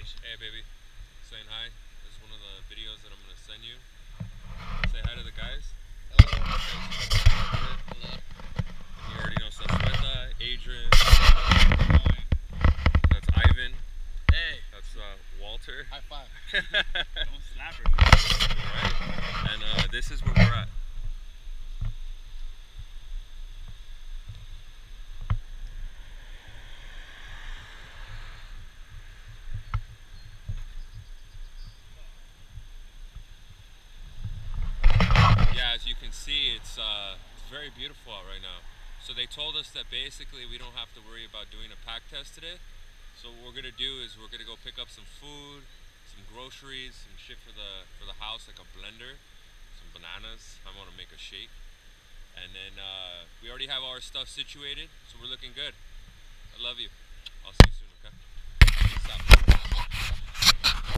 H. Hey baby, saying hi. This is one of the videos that I'm gonna send you. Say hi to the guys. Hello. Hello. You already know Sasweta, Adrian, Going. that's Ivan, Hey. that's Walter. High five. Alright, Don't slap her. and this is where we're at. Yeah, as you can see, it's very beautiful out right now. So they told us that basically we don't have to worry about doing a pack test today. So what we're gonna do is we're gonna go pick up some food, some groceries, some shit for the house, like a blender, some bananas. I want to make a shake, and then we already have our stuff situated, so we're looking good. I love you. I'll see you soon.